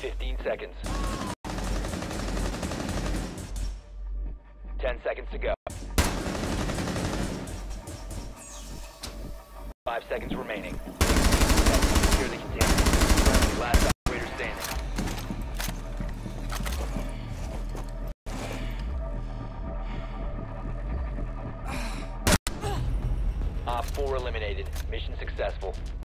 15 seconds. 10 seconds to go. 5 seconds remaining. Secure the container. Last operator standing. Op 4 eliminated. Mission successful.